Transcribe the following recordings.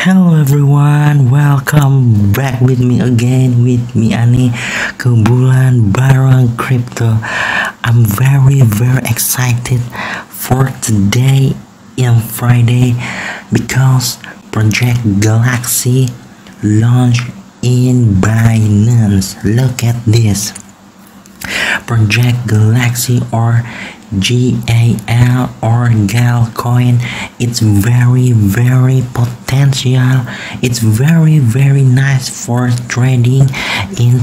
Hello everyone, welcome back with me again with me Ani ke bulan barang crypto. I'm very excited for today and Friday because Project Galaxy launched in Binance. Look at this. Project Galaxy or GAL or GAL coin, it's very potential. It's very nice for trading in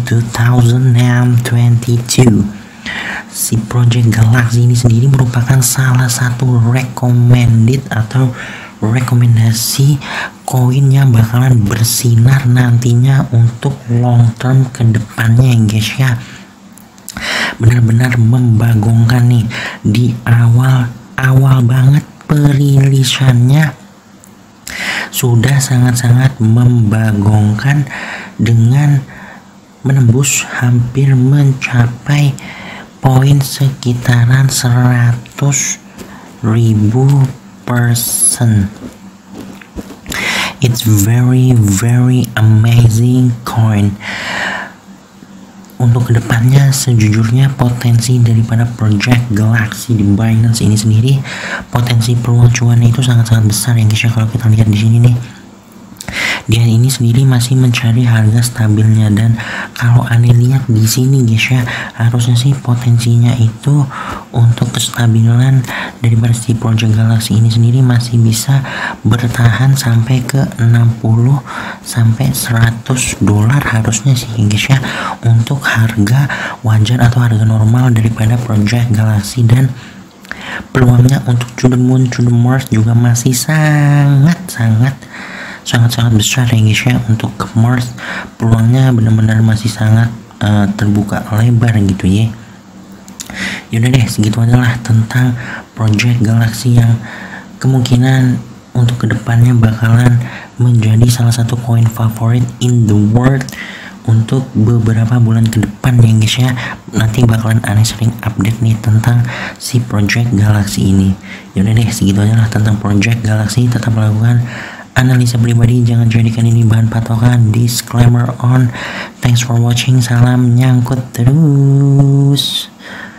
2022. Si Project Galaxy ini sendiri merupakan salah satu recommended atau rekomendasi koin yang bakalan bersinar nantinya untuk long term ke depannya guys ya. Benar-benar membagongkan nih di awal banget perilisannya sudah sangat membagongkan dengan menembus hampir mencapai poin sekitaran 100.000%. It's very amazing coin. Untuk kedepannya sejujurnya potensi daripada Project Galaxy di Binance ini sendiri, potensi peluang cuannya itu sangat besar ya guys ya. Kalau kita lihat di sini nih, dia ini sendiri masih mencari harga stabilnya, dan kalau aneh lihat di sini guys ya, harusnya sih potensinya itu untuk kestabilan daripada si Project Galaxy ini sendiri masih bisa bertahan sampai ke 60 sampai 100 dolar harusnya sih guys ya, untuk harga wajar atau harga normal daripada Project Galaxy. Dan peluangnya untuk to the moon, to the Mars juga masih sangat besar ya guys ya. Untuk ke Mars peluangnya benar-benar masih sangat terbuka lebar gitu ya. Yaudah deh, segitu aja lah tentang Project Galaxy yang kemungkinan untuk kedepannya bakalan menjadi salah satu koin favorit in the world untuk beberapa bulan ke depan ya guys ya. Nanti bakalan aneh sering update nih tentang si Project Galaxy ini. Yaudah deh, segitu aja lah tentang Project Galaxy. Tetap lakukan analisa pribadi, jangan jadikan ini bahan patokan. Disclaimer on. Thanks for watching. Salam nyangkut terus.